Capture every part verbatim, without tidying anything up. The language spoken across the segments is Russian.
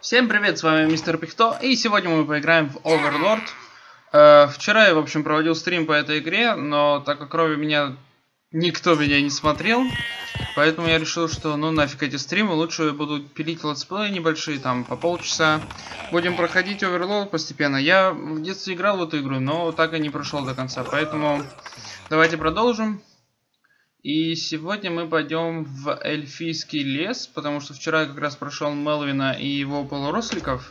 Всем привет, с вами мистер Пихто, и сегодня мы поиграем в Overlord. Э, вчера я, в общем, проводил стрим по этой игре, но так как кроме меня никто меня не смотрел, поэтому я решил, что ну нафиг эти стримы, лучше буду пилить летсплеи небольшие, там по полчаса. Будем проходить Overlord постепенно. Я в детстве играл в эту игру, но так и не прошел до конца, поэтому давайте продолжим. И сегодня мы пойдем в эльфийский лес, потому что вчера я как раз прошел Мелвина и его полуросликов.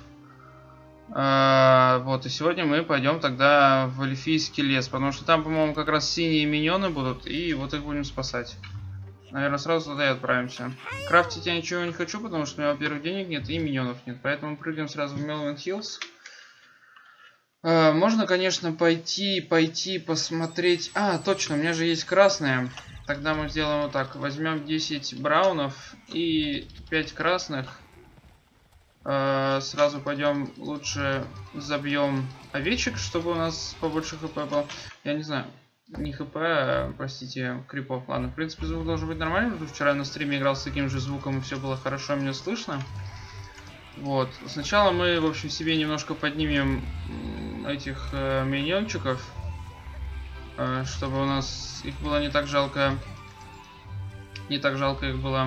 А, вот, и сегодня мы пойдем тогда в эльфийский лес, потому что там, по-моему, как раз синие миньоны будут, и вот их будем спасать. Наверное, сразу туда и отправимся. Крафтить я ничего не хочу, потому что у меня, во-первых, денег нет и миньонов нет, поэтому прыгаем сразу в Мелвин Хиллз. А, можно, конечно, пойти, пойти посмотреть... А, точно, у меня же есть красная. Тогда мы сделаем вот так. Возьмем десять браунов и пять красных. Э, сразу пойдем лучше забьем овечек, чтобы у нас побольше хп было. Я не знаю. Не хп, а, простите, крипов. Ладно, в принципе, звук должен быть нормальный. Потому что вчера я на стриме играл с таким же звуком, и все было хорошо, меня слышно. Вот. Сначала мы, в общем, себе немножко поднимем этих э, миньончиков. Чтобы у нас их было не так жалко. Не так жалко их было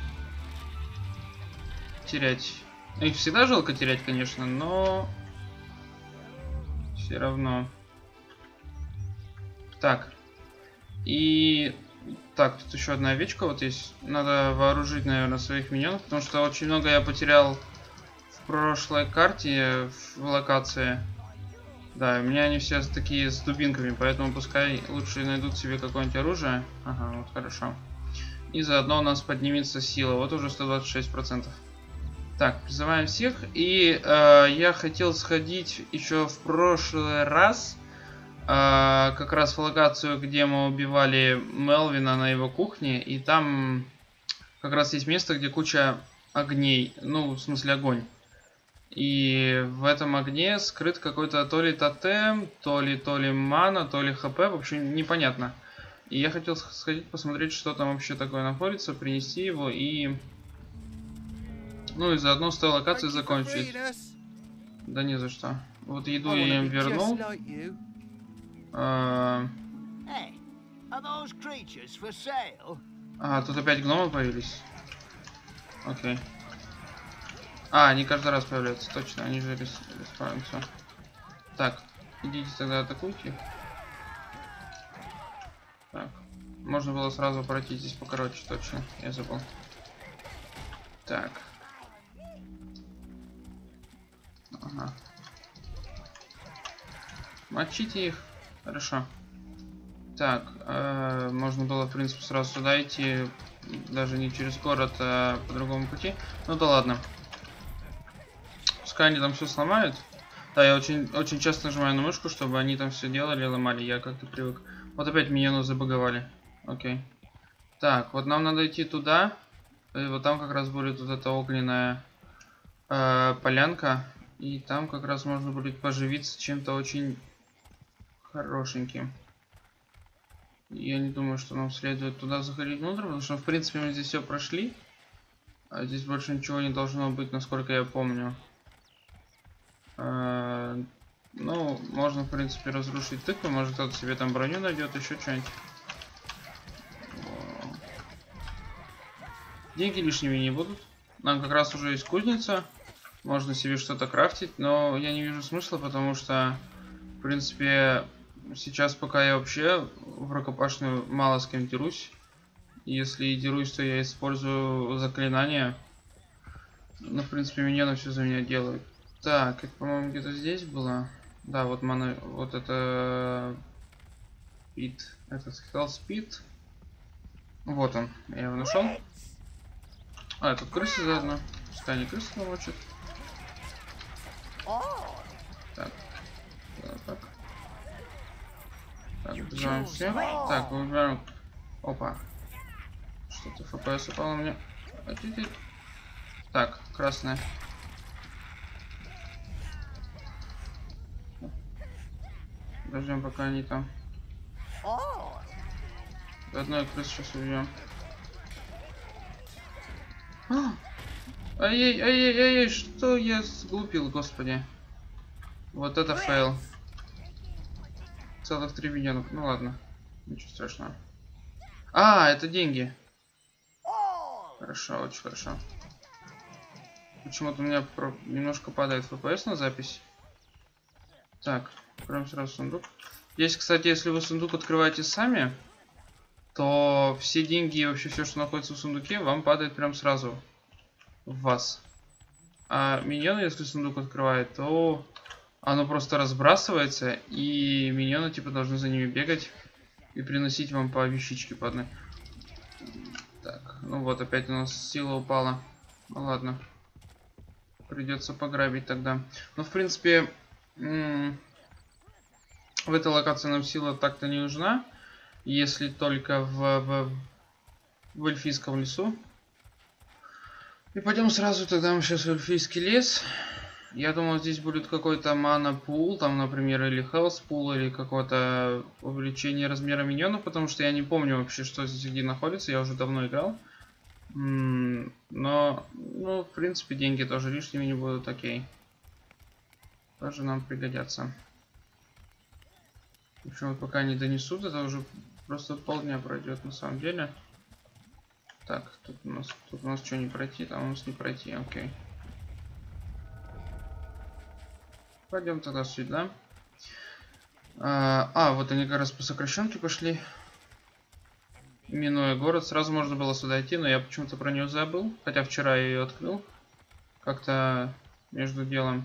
терять. Их всегда жалко терять, конечно, но все равно. Так. И так, тут еще одна овечка вот есть. Надо вооружить, наверное, своих миньонов, потому что очень много я потерял в прошлой карте, в локации. Да, у меня они все такие с дубинками, поэтому пускай лучше найдут себе какое-нибудь оружие. Ага, вот хорошо. И заодно у нас поднимется сила. Вот уже сто двадцать шесть процентов. Так, призываем всех. И э, я хотел сходить еще в прошлый раз. Э, как раз в локацию, где мы убивали Мелвина на его кухне. И там как раз есть место, где куча огней. Ну, в смысле огонь. И в этом огне скрыт какой-то то ли тотем, то ли то ли мана, то ли хп, в общем, непонятно. И я хотел сходить посмотреть, что там вообще такое находится, принести его и... Ну и заодно с той локацией закончить. Да не за что. Вот еду я им вернул. А, а тут опять гномы появились. Окей. А, они каждый раз появляются, точно, они же респаунятся. Так, идите тогда атакуйте. Так, можно было сразу пройти здесь покороче, точно, я забыл. Так. Ага. Мочите их, хорошо. Так, э, можно было, в принципе, сразу сюда идти, даже не через город, а по другому пути. Ну да ладно. Пускай они там все сломают. Да, я очень, очень часто нажимаю на мышку, чтобы они там все делали и ломали. Я как-то привык. Вот опять миньоны забаговали. Окей. Так, вот нам надо идти туда. И вот там как раз будет вот эта огненная э, полянка. И там как раз можно будет поживиться чем-то очень хорошеньким. Я не думаю, что нам следует туда заходить внутрь, потому что, в принципе, мы здесь все прошли. А здесь больше ничего не должно быть, насколько я помню. Uh, ну, можно, в принципе, разрушить тыкву. Может, кто-то себе там броню найдет, еще что-нибудь. Деньги лишними не будут. Нам как раз уже есть кузница. Можно себе что-то крафтить, но я не вижу смысла, потому что, в принципе, сейчас пока я вообще в рукопашную мало с кем дерусь. Если и дерусь, то я использую заклинания. Ну, в принципе, миньоны все за меня делают. Так, это, по-моему, где-то здесь было. Да, вот мана, вот это Пит, этот Hellspeed. Вот он, я его нашел. А, тут крысы заодно. Пускай они крысы намочат. Так, так, так. Так, бежаем все. Так, выбираем. Опа. Что-то эф пи эс упало мне. Так, красная. Подождем, пока они там. Одной крысы сейчас убьем. Ай-яй-яй-яй-яй, что я сглупил, господи. Вот это фейл. Целых три миллиона. Ну ладно, ничего страшного. А, это деньги. Хорошо, очень хорошо. Почему-то у меня про... немножко падает эф пи эс на запись. Так, откроем сразу сундук. Здесь, кстати, если вы сундук открываете сами, то все деньги и вообще все, что находится в сундуке, вам падает прям сразу в вас. А миньоны, если сундук открывает, то оно просто разбрасывается, и миньоны типа должны за ними бегать и приносить вам по вещичке по одной. Так, ну вот, опять у нас сила упала. Ну ладно. Придется пограбить тогда. Но в принципе, в этой локации нам сила так-то не нужна. Если только в, в, в эльфийском лесу. И пойдем сразу тогда мы сейчас в эльфийский лес. Я думаю, здесь будет какой-то мана-пул, там, например, или хелс-пул, или какое-то увеличение размера миньонов, потому что я не помню вообще, что здесь где находится, я уже давно играл. М-м, но, ну, в принципе, деньги тоже лишними не будут, окей. Тоже нам пригодятся. В общем, вот пока не донесут, это уже просто полдня пройдет на самом деле. Так, тут у нас, тут у нас что не пройти, там у нас не пройти, окей. Пойдем тогда сюда. А, а, вот они как раз по сокращенке пошли. Минуя город. Сразу можно было сюда идти, но я почему-то про нее забыл. Хотя вчера я ее открыл. Как-то между делом.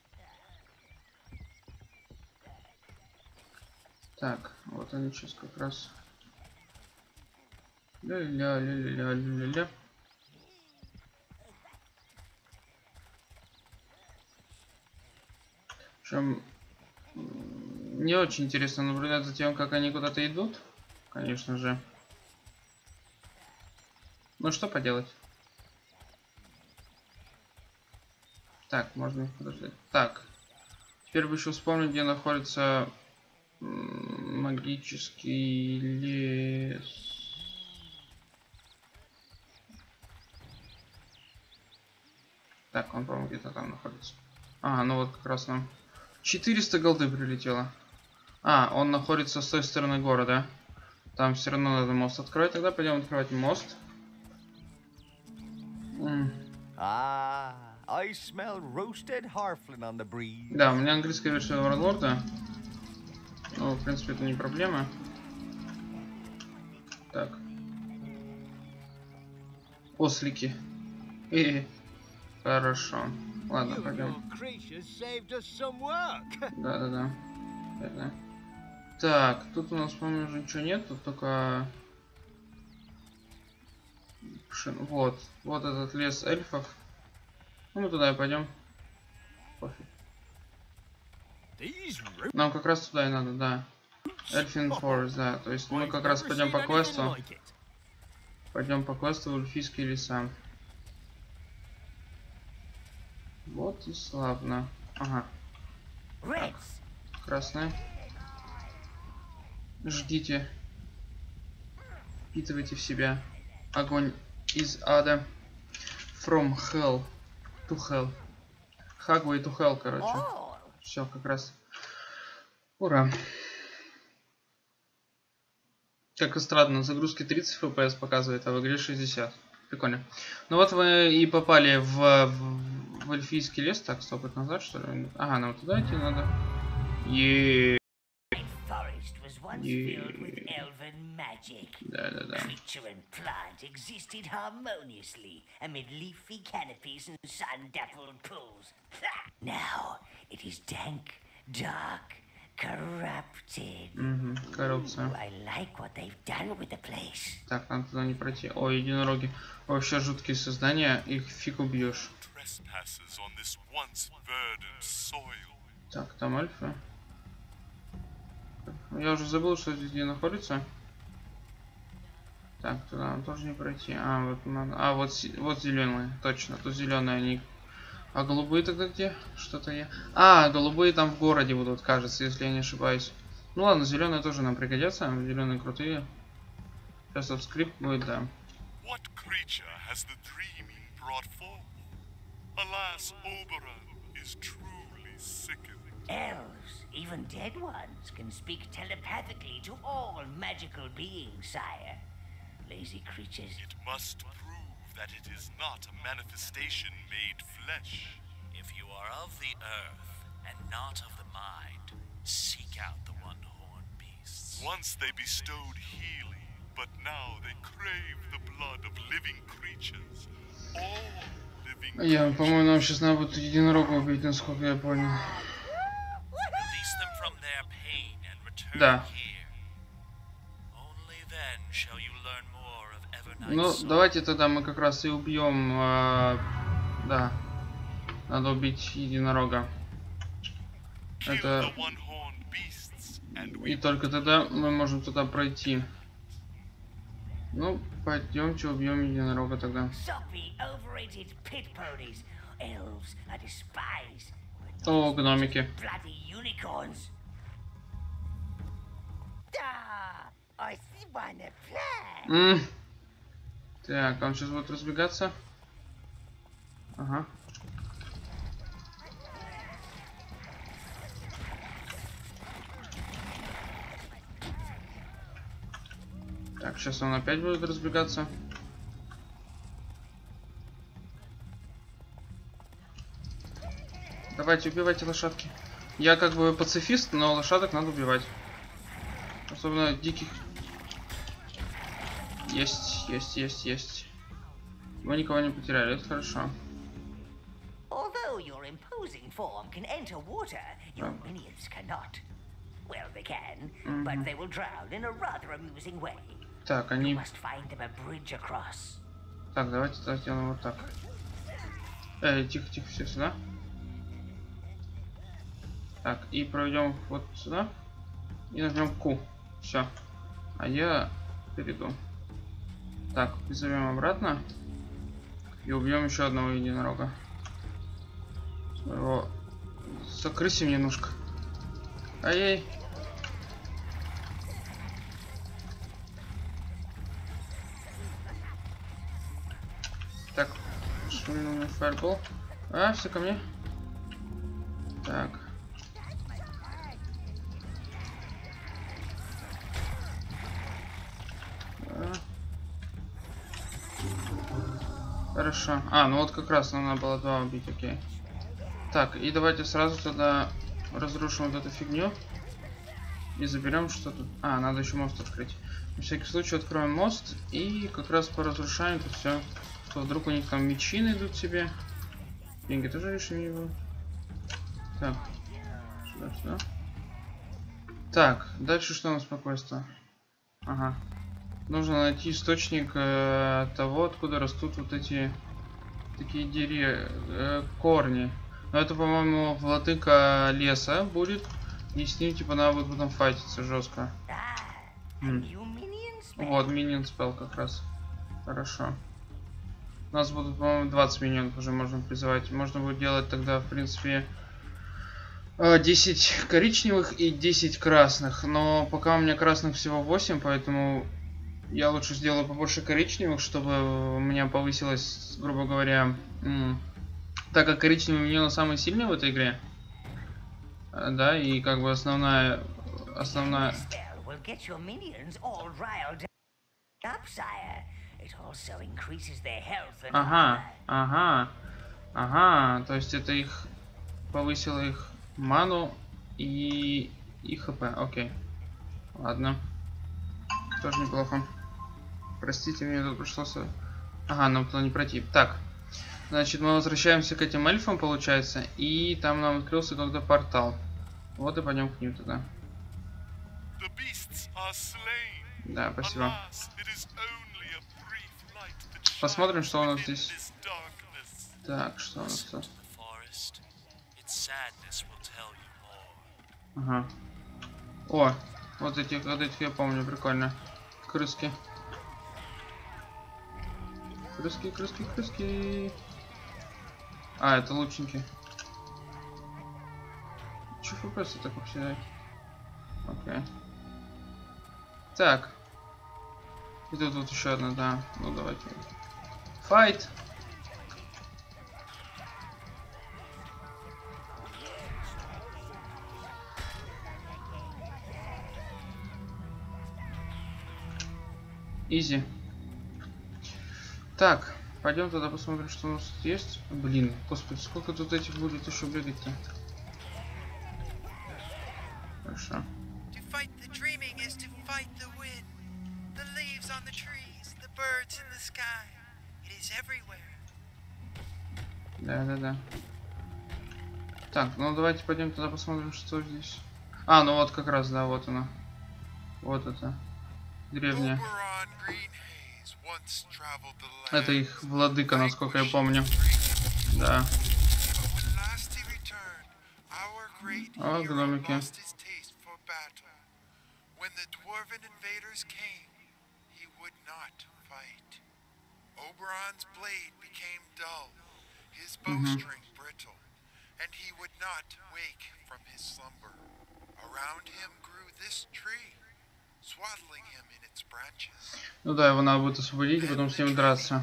Так, вот они сейчас как раз. Ля-ля-ля-ля-ля-ля-ля. Причем не очень интересно наблюдать за тем, как они куда-то идут, конечно же. Ну что поделать? Так, можно подождать. Так, теперь бы еще вспомнить, где находится магический лес. Так, он, по-моему, где-то там находится. А, ну вот как раз нам четыреста голды прилетело. А, он находится с той стороны города. Там все равно надо мост открывать. Тогда пойдем открывать мост. Ah, I smell roasted harfling on the breeze. Да, у меня английская версия Оверлорда. Ну, в принципе, это не проблема. Так. Ослики. И хорошо. Ладно, пойдем. Да-да-да. Это. Так, тут у нас, по-моему, уже ничего нет, тут только... Вот, вот этот лес эльфов. Ну, мы туда и пойдем. Пофиг. Нам как раз туда и надо, да. Эльфин Форест, да. То есть мы как раз пойдем по квесту. Пойдем по квесту в эльфийские леса. Вот и славно. Ага. Так. Красная. Ждите. Впитывайте в себя огонь из ада. From hell to hell. Hagway to hell, короче. Все, как раз. Ура. Как и странно, загрузки тридцать эф пи эс показывает, а в игре шестьдесят. Прикольно. Ну вот вы и попали в, в, в эльфийский лес. Так, стоп, это назад, что ли? Ага, нам туда идти надо. Еее. Да, да, да. Creature and plant existed harmoniously amid leafy canopies and sun-dappled pools. Now it is dank, dark, corrupted. Угу, коррупция. Ooh, I like what they've done with the place. Так, нам туда не пройти. О, единороги. Вообще жуткие создания, их фиг убьешь. Так, там альфа. Я уже забыл, что здесь где находится. Так, туда нам тоже не пройти. А, вот надо. А, вот, вот зеленые. Точно, тут зеленые они. А голубые тогда где? Что-то я. А, голубые там в городе будут, кажется, если я не ошибаюсь. Ну ладно, зеленые тоже нам пригодятся. Зеленые крутые. Сейчас в скрипт будет, да. Alas, Oberon is truly sickening. Elves, even dead ones, can speak telepathically to all magical beings, sire. Lazy creatures. It must prove that it is not a manifestation made flesh. If you are of the earth and not of the mind, seek out the one-horned beasts. Once they bestowed healing, but now they crave the blood of living creatures. All living Я, по-моему, нам сейчас надо будет единорога убить, насколько я понял. Release them from their pain and return Да. here. Only then shall you learn more of Evernight Ну, Soul. давайте тогда мы как раз и убьем. Э, да. Надо убить единорога. kill Это... the one-horned beasts, and we И только тогда мы можем туда пройти. Ну, пойдемте убьем единорога тогда. Soppy, overrated pit ponies. Elves I despise. О, гномики. Bloody unicorns. Da! I see one a plan. М. Так, он сейчас будет разбегаться. Ага. Так, сейчас он опять будет разбегаться. Давайте, убивайте лошадки. Я как бы пацифист, но лошадок надо убивать. Особенно диких. Есть, есть, есть, есть. Мы никого не потеряли, это хорошо. Although your imposing form can enter water, your Oh. minions cannot. Well, they can, Mhm. but they will drown in a rather amusing way. Так, You они... must find them a bridge across. Так, давайте тогда сделаем вот так. Эй, тихо, тихо, все сюда. Так, и проведем вот сюда. И нажмем Q. Все. А я перейду. Так, призовем обратно. И убьем еще одного единорога. Своего. Закрыси немножко. Ай-яй. Так, швырнул мне фаербол. А, все ко мне. Так. А. Хорошо. А, ну вот как раз нам надо было два убить, окей. Так, и давайте сразу тогда разрушим вот эту фигню. И заберем что-то. А, надо еще мост открыть. На всякий случай откроем мост и как раз поразрушаем это все. Что вдруг у них там мечи найдут себе. Деньги тоже лишними не будут. Так. Сюда, сюда. Так, дальше что у нас спокойствие? Ага. Нужно найти источник э, того, откуда растут вот эти такие деревья, э, корни. Но это, по-моему, владыка леса будет. И с ним, типа, надо будет потом файтиться жестко. Ah, a Hmm. new minion spell. Вот, миньон спел как раз. Хорошо. У нас будут, по-моему, двадцать миньонов уже можно призывать. Можно будет делать тогда, в принципе, десять коричневых и десять красных. Но пока у меня красных всего восемь, поэтому я лучше сделаю побольше коричневых, чтобы у меня повысилось, грубо говоря, м, так как коричневые миньоны самые сильные в этой игре. э, Да, и как бы основная... Основная... Spell will get your minions all riled up, sire. It also increases their health and Ага, armor. ага, ага, то есть это их повысило их ману и, и хп, окей. Ладно. Тоже неплохо. Простите, мне тут пришлось... Ага, нам туда не пройти. Так, значит, мы возвращаемся к этим эльфам, получается, и там нам открылся какой-то портал. Вот и пойдем к ним тогда. the beasts are slain. Да, спасибо. Alas, it is only a brief light that Посмотрим, shines что у нас within здесь. this darkness. Так, что у нас тут? Forest. Its sadness will tell you more. Ага. О, вот этих, вот этих я помню, прикольно. Крыски. Крыски, крыски, крыски. А, это лучники. Че эф пи эс так вообще дает? Окей. Так. И тут вот еще одна, да. Ну давайте. Файт. Изи. Так, пойдем тогда посмотрим, что у нас тут есть. Блин, господи, сколько тут этих будет еще бегать-то? Хорошо. Да, да, да. Так, ну давайте пойдем тогда посмотрим, что здесь. А, ну вот как раз, да, вот она. Вот это. Древняя. Это их владыка, насколько я помню. Да. О, гномики. Угу. And he would not wake from his slumber. Around him grew this tree, swaddling him in its branches. Ну да, его надо будет освободить, и потом с ним драться.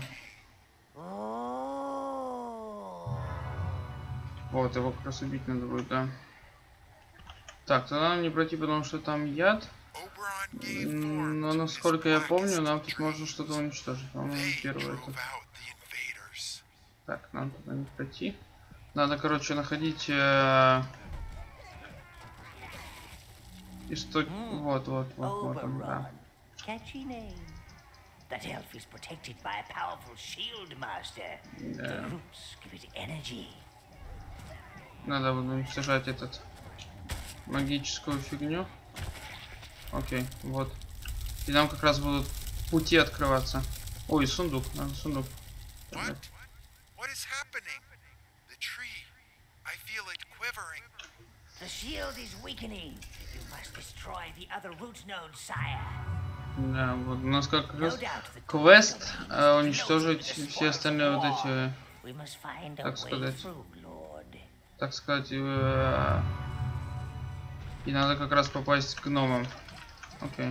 Вот, его как раз убить надо будет, да. Так, тогда нам не пройти, потому что там яд. Но насколько я помню, нам тут можно что-то уничтожить. По-моему, первое это. Так, нам туда не пройти. Надо, короче, находить э... исток. Mm. Вот, вот, вот, вот он, да. Да. Надо уничтожать этот магическую фигню. Окей, вот. И нам как раз будут пути открываться. Ой, сундук, надо сундук. The shield is weakening. You must destroy the other root nodes, sire. Да, вот у нас как раз квест э, уничтожить все остальные вот эти, так сказать, так сказать, э, и надо как раз попасть к гномам. Окей.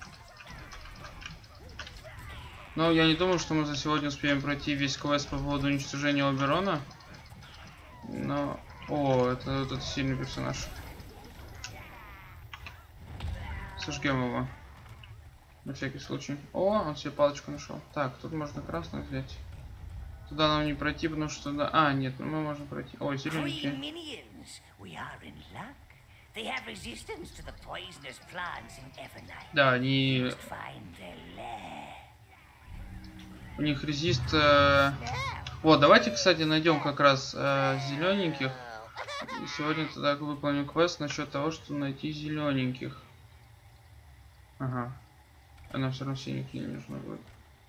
Но я не думаю, что мы за сегодня успеем пройти весь квест по поводу уничтожения Оберона. Но... О, это этот сильный персонаж. Сожгем его. На всякий случай. О, он себе палочку нашел. Так, тут можно красную взять. Туда нам не пройти, потому что... Да... А, нет, ну мы можем пройти. Ой, зелененькие. Да, они... У них резист... Э... Вот, давайте, кстати, найдем как раз э, зелененьких. И сегодня тогда выполню квест насчет того, что найти зелененьких. Ага. А нам все равно синенькие не нужно будет.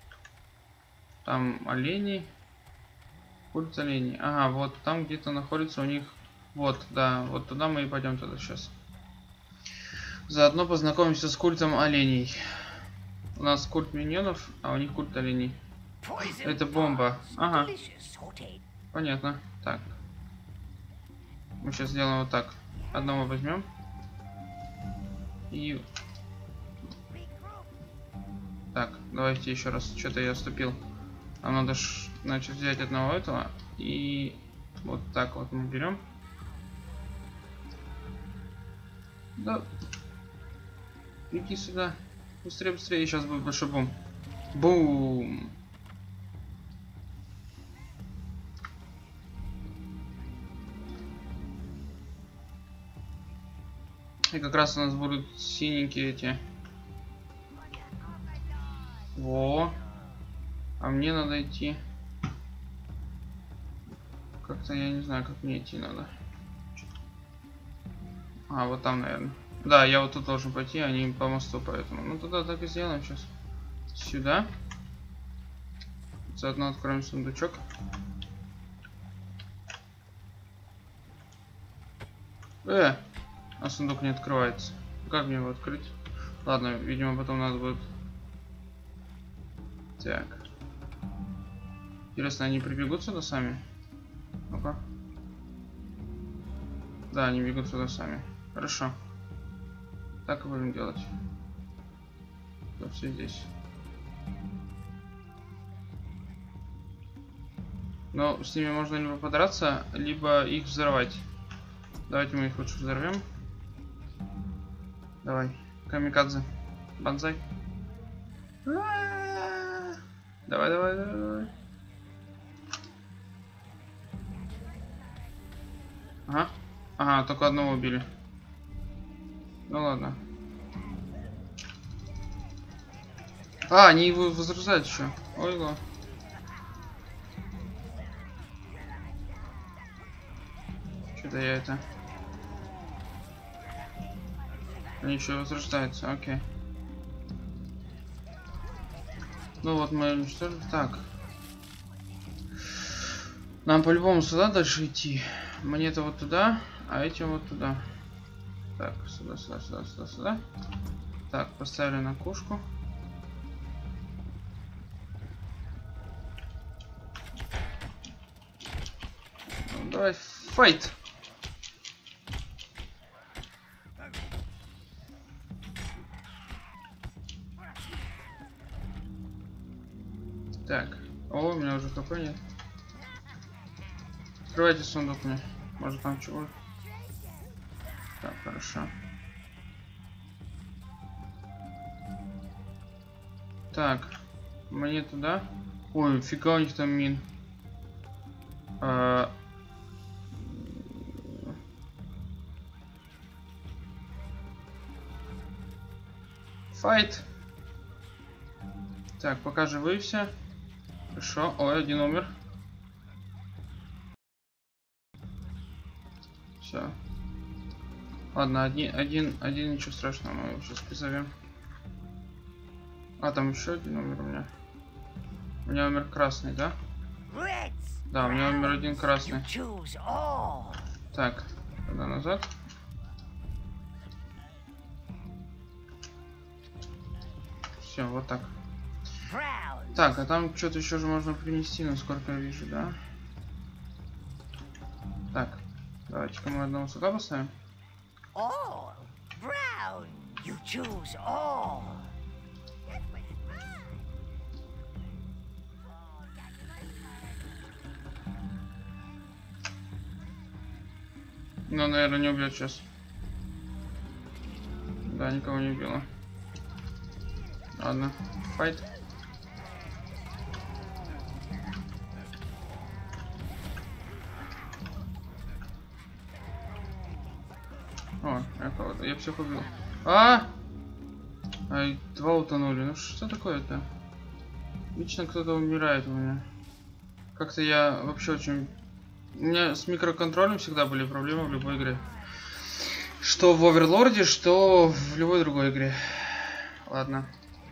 Там олени. Культ оленей. Ага, вот там где-то находится у них. Вот, да, вот туда мы и пойдем тогда сейчас. Заодно познакомимся с культом оленей. У нас культ миньонов, а у них культ оленей. Это бомба. Ага. Понятно. Так. Мы сейчас сделаем вот так. Одного возьмем. И... Так, давайте еще раз. Что-то я отступил. Нам надо, ш... значит, взять одного этого. И вот так вот мы берем. Да. Иди сюда. Быстрее, быстрее. Сейчас будет большой бум. Бум. И как раз у нас будут синенькие эти. Во. А мне надо идти. Как-то я не знаю, как мне идти надо. А, вот там, наверное. Да, я вот тут должен пойти, а не по мосту, поэтому. Ну, тогда так и сделаем сейчас. Сюда. Заодно откроем сундучок. Э! А сундук не открывается. Как мне его открыть? Ладно, видимо, потом надо будет. Так. Интересно, они прибегут сюда сами? Ну-ка. Да, они бегут сюда сами. Хорошо. Так и будем делать. Да, все здесь. Но с ними можно либо подраться, либо их взорвать. Давайте мы их лучше взорвем. Давай, камикадзе, банзай. А-а-а! Давай, давай, давай, давай. Ага. Ага, только одного убили. Ну ладно. А, они его возрастают еще. Ой, ла. Что-то я это... Они еще возрождаются, окей. Ну вот мы уничтожили. Так. Нам по-любому сюда дальше идти. Мне-то вот туда, а этим вот туда. Так, сюда, сюда, сюда, сюда, сюда. Так, поставили на кушку. Ну, давай, файт! Так, о, у меня уже хп нет. Открывайте сундук мне. Может там чего? Так, хорошо. Так, мне туда. Ой, фига у них там мин. А... Файт. Так, пока живые все. Хорошо. Ой, один умер. Все. Ладно, один, один, один, ничего страшного, мы его сейчас призовем. А, там еще один умер у меня. У меня умер красный, да? Да, у меня умер один красный. Так, тогда назад. Все, вот так. Так, а там что-то еще же можно принести, насколько я вижу, да? Так, давайте-ка мы одного сюда поставим. All. Brown. You choose all. Ну, наверное, не убьет сейчас. Да, никого не убило. Ладно, файт. О, я кого-то, я всех убил. А! Ай, два утонули. Ну что такое-то? Вечно кто-то умирает у меня. Как-то я вообще очень... У меня с микроконтролем всегда были проблемы в любой игре. Что в Оверлорде, что в любой другой игре. Ладно.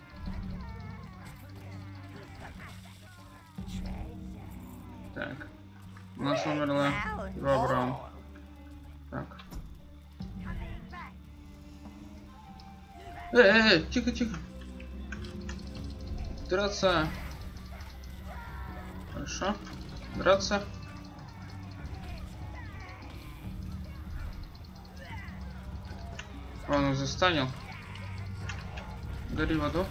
Так. У нас умерло два Браун. Так. Эй, эй, эй, тихо, тихо. Драться. Хорошо. Драться. Он их застанил. Гори в аду.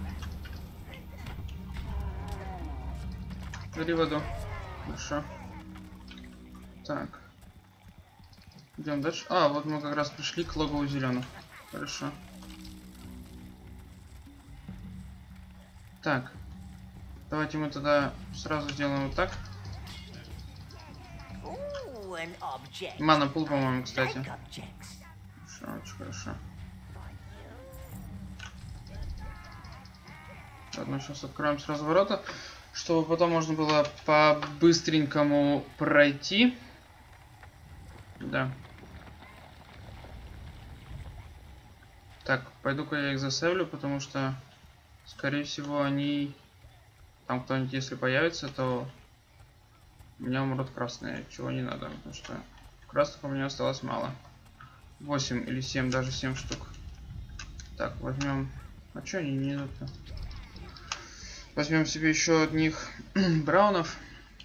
Гори в аду. Хорошо. Так. Идем дальше. А, вот мы как раз пришли к логову зеленых. Хорошо. Так. Давайте мы тогда сразу сделаем вот так. Мана пул, по-моему, кстати. Хорошо, очень хорошо. Ладно, сейчас откроем сразу ворота, чтобы потом можно было по-быстренькому пройти. Да. Так, пойду-ка я их засейвлю, потому что, скорее всего, они... Там кто-нибудь, если появится, то у меня умрут красные, чего не надо, потому что красных у меня осталось мало. восемь или семь, даже семь штук. Так, возьмем... А что они не идут-то? Возьмем себе еще одних браунов.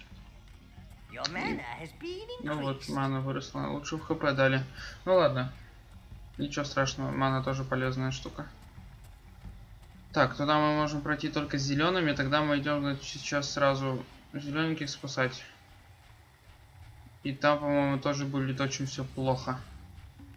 Ну вот, мана выросла. Лучше в хп дали. Ну ладно. Ничего страшного, мана тоже полезная штука. Так, туда мы можем пройти только с зелеными. Тогда мы идем, значит, сейчас сразу зелененьких спасать. И там, по-моему, тоже будет очень все плохо.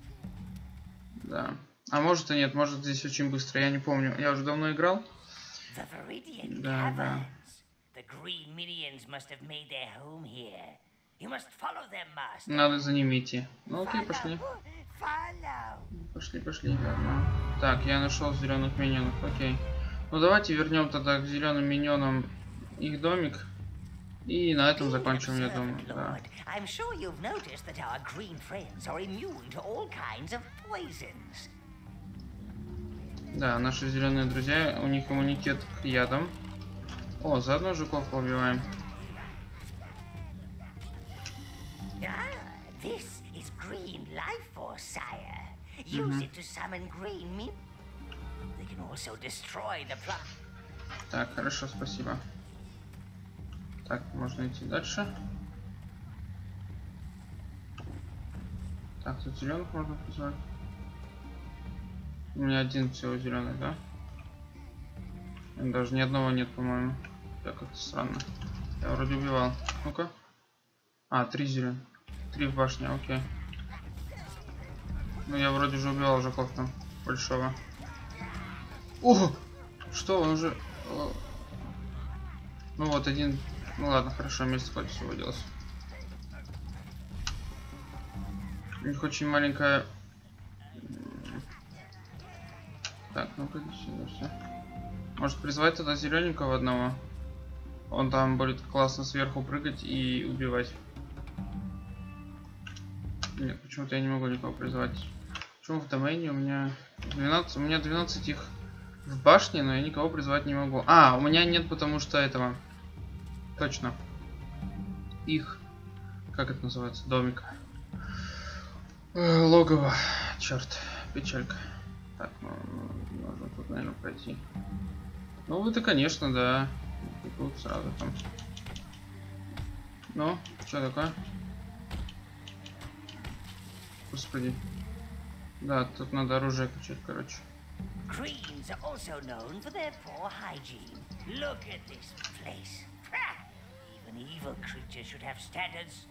Да. А может и нет, может здесь очень быстро, я не помню. Я уже давно играл. The Viridian Да, да. Caverns. The green minions must have made their home here. You must follow them, master. Надо за ними идти. Ну окей, пошли. Follow. Пошли, пошли. Ладно. Так, я нашел зеленых миньонов. Окей. Ну давайте вернем тогда к зеленым миньонам их домик. И на этом закончим, я думаю. Да. I'm sure you've noticed that our green friends are immune to all kinds of poisons. Да, наши зеленые друзья, у них иммунитет к ядам. О, заодно жуков поубиваем. Ah, this is green life force, sire. Use it to summon green meat. They can also destroy the plant. Так, хорошо, спасибо. Так, можно идти дальше. Так, тут зеленых можно позвать. У меня один всего зеленый, да? Даже ни одного нет, по-моему. Я как-то странно. Я вроде убивал. Ну-ка. А, три зеленых. Три в башне, окей. Ну я вроде же убивал жуков там. Большого. О! Что, он уже... О. Ну вот, один... Ну ладно, хорошо, место хоть освободилось. У них очень маленькая... Так, ну-ка сюда все. Может призвать тогда зелененького одного? Он там будет классно сверху прыгать и убивать. Нет, почему-то я не могу никого призвать. Почему в домене у меня двенадцать, у меня двенадцать их в башне, но я никого призвать не могу. А, у меня нет, потому что этого. Точно. Их. Как это называется? Домик. Э, логово. Черт. Печалька. Так, ну, нужно тут, наверное, пройти. Ну, это, конечно, да. И тут сразу там. Ну, что такое? Господи. Да, тут надо оружие качать, короче. Greens are also known for their poor hygiene. Look at this place. Ha! Even evil creatures should have standards.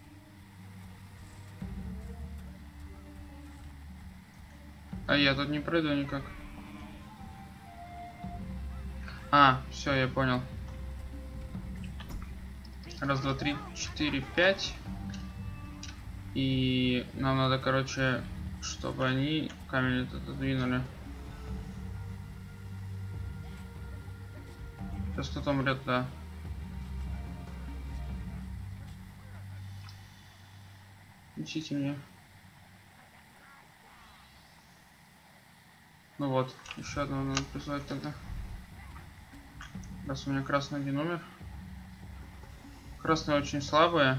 А я тут не пройду никак. А, все, я понял. Раз, два, три, четыре, пять. И нам надо, короче, чтобы они камень этот отодвинули. Сейчас кто-то умрет, да. Ищите меня. Ну вот, еще одного надо призвать тогда. Раз у меня красный один умер. Красные очень слабые.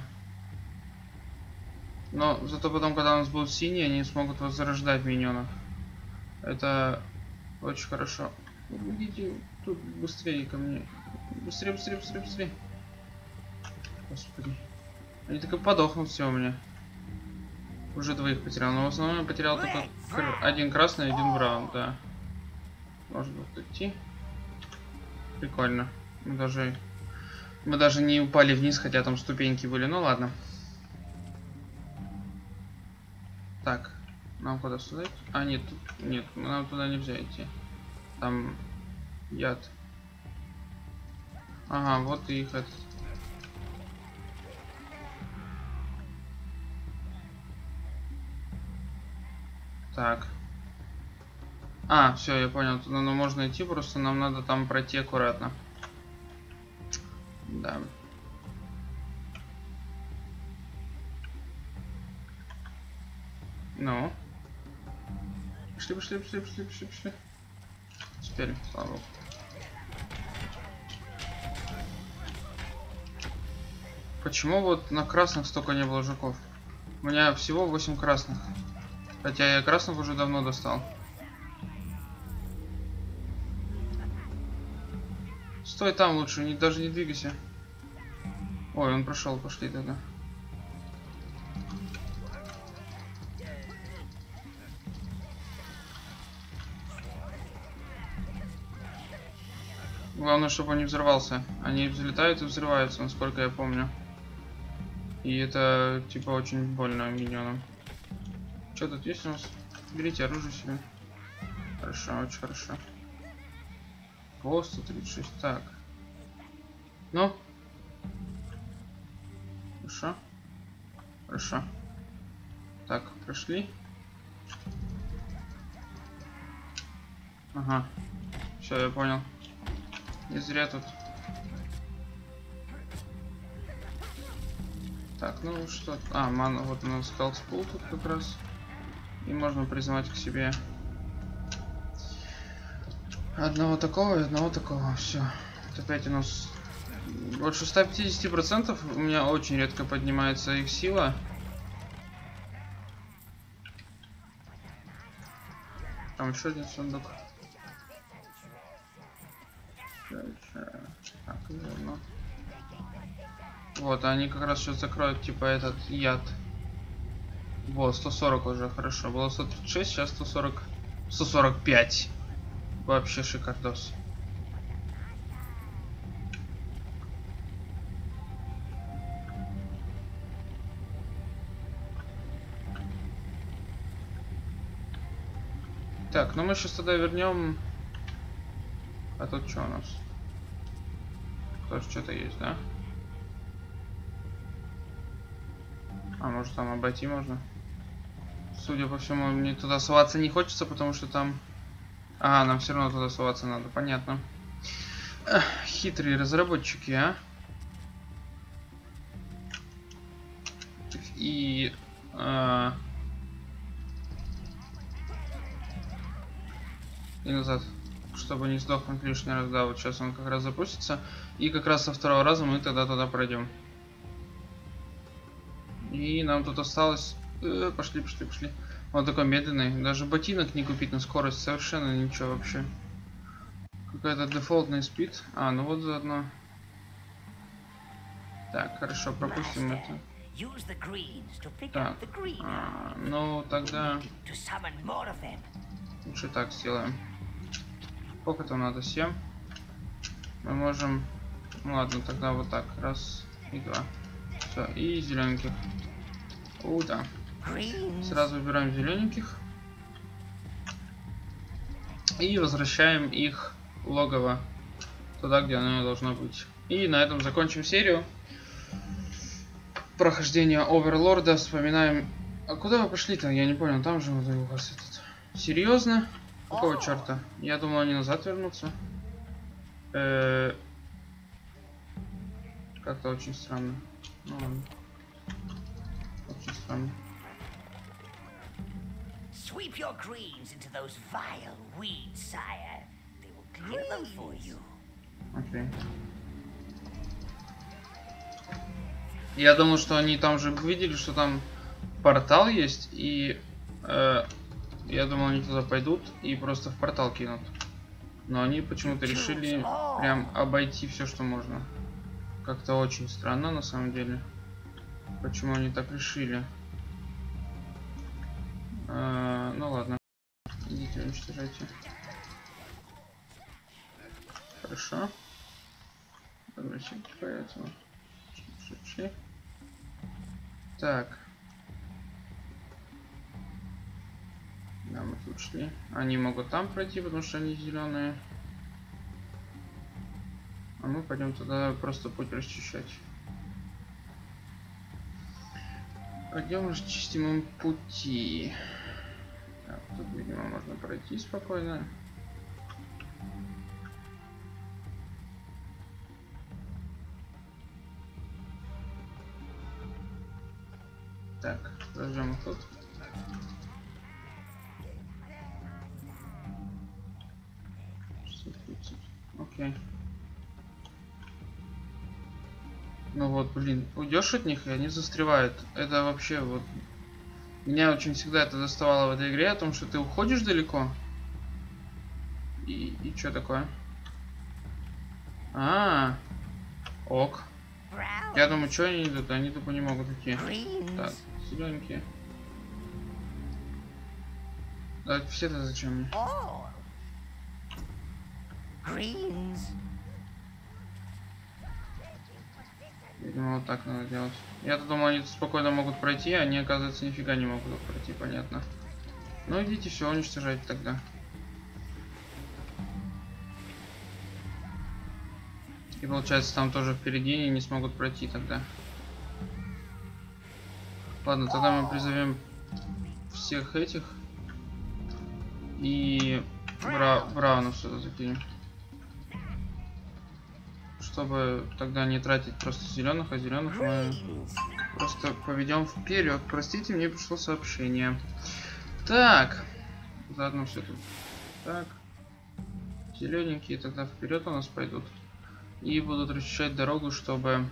Но зато потом, когда у нас будут синие, они смогут возрождать миньонов. Это очень хорошо. Идите тут быстрее ко мне. Быстрее, быстрее, быстрее, быстрее. Господи. Они так и подохнут все у меня. Уже двоих потерял. Но в основном я потерял только один красный и один браун, да. Можно вот идти. Прикольно. Мы даже... Мы даже не упали вниз, хотя там ступеньки были. Ну ладно. Так. Нам куда сюда идти? А, нет, тут... Нет, нам туда нельзя идти. Там... Яд. Ага, вот и их это... Так. А, все, я понял. Туда ну, можно идти, просто нам надо там пройти аккуратно. Да. Ну. Пошли, пошли, пошли, пошли, пошли, пошли. Теперь, слава богу. Почему вот на красных столько не было жуков? У меня всего восемь красных. Хотя я красных уже давно достал. Стой там лучше, не, даже не двигайся. Ой, он прошел, пошли тогда. Главное, чтобы он не взорвался. Они взлетают и взрываются, насколько я помню. И это типа очень больно миньонам. Что тут есть у нас? Берите оружие себе. Хорошо, очень хорошо. Во, сто тридцать шесть. Так. Ну. Хорошо. Хорошо. Так, прошли. Ага. Все, я понял. Не зря тут. Так, ну что? А, ман, вот у нас скалспул тут как раз. И можно призывать к себе одного такого и одного такого. Все. Вот опять у нас больше ста пятидесяти процентов. У меня очень редко поднимается их сила. Там еще один сундук. Так, верно. Вот, они как раз сейчас закроют, типа, этот яд. Вот, сто сорок уже, хорошо. Было сто тридцать шесть, сейчас сто сорок. сто сорок пять. Вообще шикардос. Так, ну мы сейчас тогда вернем. А тут что у нас? Тоже что-то есть, да? А, может там обойти можно? Судя по всему, мне туда соваться не хочется, потому что там... А, нам все равно туда соваться надо, понятно. Эх, хитрые разработчики, а? И... А... И назад, чтобы не сдохнуть лишний раз. Да, вот сейчас он как раз запустится. И как раз со второго раза мы тогда туда пройдем. И нам тут осталось... Э, пошли, пошли, пошли. Вот такой медленный. Даже ботинок не купить на скорость. Совершенно ничего вообще. Какой-то дефолтный спид. А, ну вот заодно. Так, хорошо, пропустим это. Так, а, ну тогда... Лучше так сделаем. Сколько там надо? семь. Мы можем... Ну ладно, тогда вот так. Раз и два. Все, и зелененьких. О, да. Сразу выбираем зелененьких. И возвращаем их в логово. Туда, где оно должно быть. И на этом закончим серию. Прохождение Оверлорда. Вспоминаем... А куда вы пошли-то? Я не понял. Там же вот у вас этот... Серьезно? Какого черта? Я думал, они назад вернутся. Э-э- Как-то очень странно. Ну ладно. Очень странно. Sweep your greens into those vile weeds, sire. They will clear them for you. Окей. Я думал, что они там же видели, что там портал есть, и э, я думал, они туда пойдут и просто в портал кинут. Но они почему-то решили прям обойти все, что можно. Как-то очень странно, на самом деле. Почему они так решили? Э, ну ладно. Идите, уничтожайте. Хорошо. Давайте поэтому. Так. Да, мы тут шли. Они могут там пройти, потому что они зеленые. А мы пойдем туда просто путь расчищать. Пойдем расчистим им пути. Так, тут, видимо, можно пройти спокойно. Так, зажжем их тут. Окей. Ну вот, блин, уйдешь от них, и они застревают. Это вообще вот... Меня очень всегда это доставало в этой игре, о том, что ты уходишь далеко. И, и что такое? А, -а, а, ок. Я думаю, что они идут, они тупо не могут идти. Так, зелененькие. Да, все-то зачем мне? Видимо, вот так надо делать. Я-то думал, они спокойно могут пройти, а они, оказывается, нифига не могут пройти, понятно. Ну идите, все, уничтожайте тогда. И получается, там тоже впереди они не смогут пройти тогда. Ладно, тогда мы призовем всех этих. И бра Браунов сюда закинем. Чтобы тогда не тратить просто зеленых, а зеленых мы просто поведем вперед. Простите, мне пришло сообщение. Так. Заодно все тут. Так. Зелененькие тогда вперед у нас пойдут. И будут расчищать дорогу, чтобы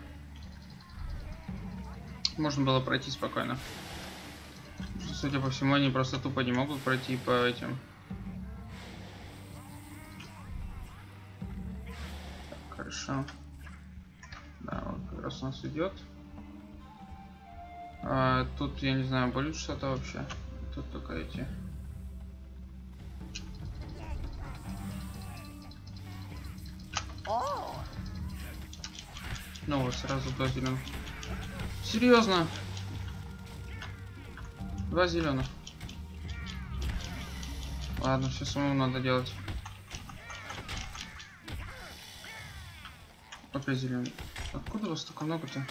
можно было пройти спокойно. Судя по всему, они просто тупо не могут пройти по этим. Так, хорошо. Да, вот как раз у нас идет. А, тут, я не знаю, будет что-то вообще. Тут только эти. Ну вот, сразу два зеленых. Серьезно? Два зеленых. Ладно, все самому надо делать. Опять зеленый. Откуда у вас столько много-то?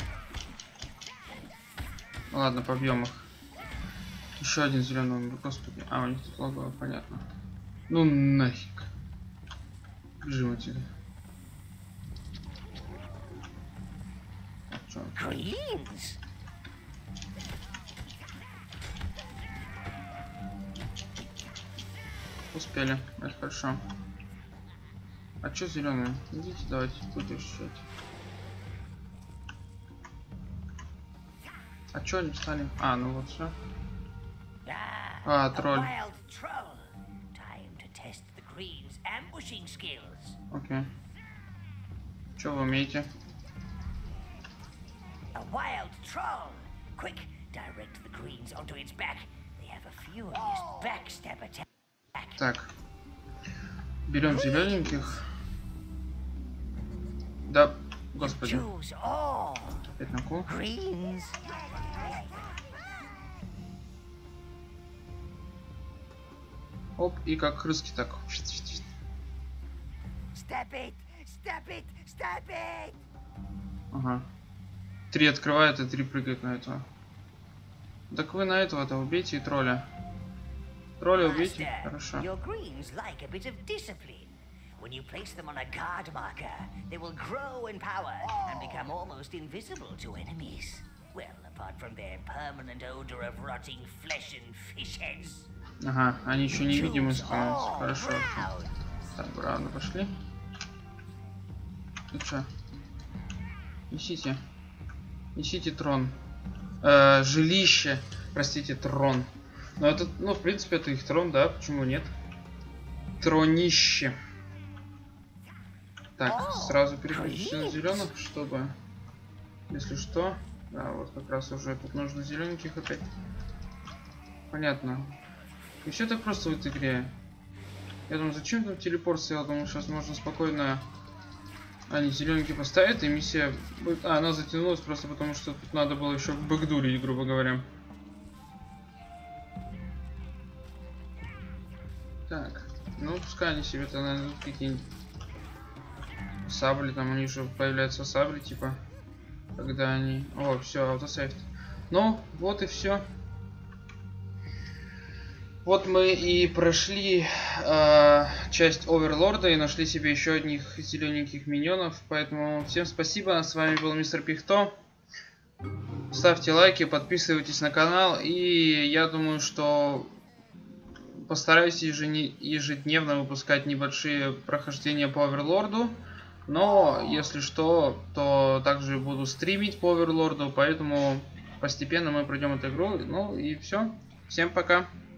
Ладно, побьем их. Еще один зеленый. Господи. А, у них тут логово, понятно. Ну нафиг. Бежим отсюда. Greens. Успели, это хорошо. А чё зеленые? Идите, давайте будете ощущать. А чё они встали? А, ну вот все. А, тролль. Окей. Чё вы умеете? A wild troll. Quick, direct the greens onto its back. They have a furious backstab attack. Так. Берем зелененьких. Да, господи. Опять на кол. Оп, и как крыски так. Step it, step it, step it. Ага. Три открывает и три прыгает на этого. Так вы на этого-то убейте и тролля. Тролля убейте. Хорошо. When you place them on a guard marker, they will grow in power and become almost invisible to enemies. Well, apart from their permanent odor of rotting flesh and fish heads. Ага, они еще невидимы становятся. Хорошо. Так, Брауны пошли. Ну что? Несите. Несите трон. Э, жилище. Простите, трон. Ну, это, ну, в принципе, это их трон, да? Почему нет? Тронище. Так, сразу переключите на зеленых, чтобы, если что, да, вот как раз уже тут нужно зелененьких опять. Понятно. И все так просто в этой игре. Я думаю, зачем там телепорт стоял? Думаю, сейчас можно спокойно они зелененькие поставят, и миссия будет... А, она затянулась просто потому, что тут надо было еще бэкдурить, грубо говоря. Так, ну пускай они себе-то найдут какие-нибудь сабли, там у них же появляются сабли, типа, когда они... О, все, автосейв. Ну, вот и все. Вот мы и прошли э, часть Оверлорда и нашли себе еще одних зелененьких миньонов. Поэтому всем спасибо. С вами был мистер Пихто. Ставьте лайки, подписывайтесь на канал. И я думаю, что постараюсь ежедневно выпускать небольшие прохождения по Оверлорду. Но, если что, то также буду стримить по Оверлорду. Поэтому постепенно мы пройдем эту игру. Ну и все. Всем пока.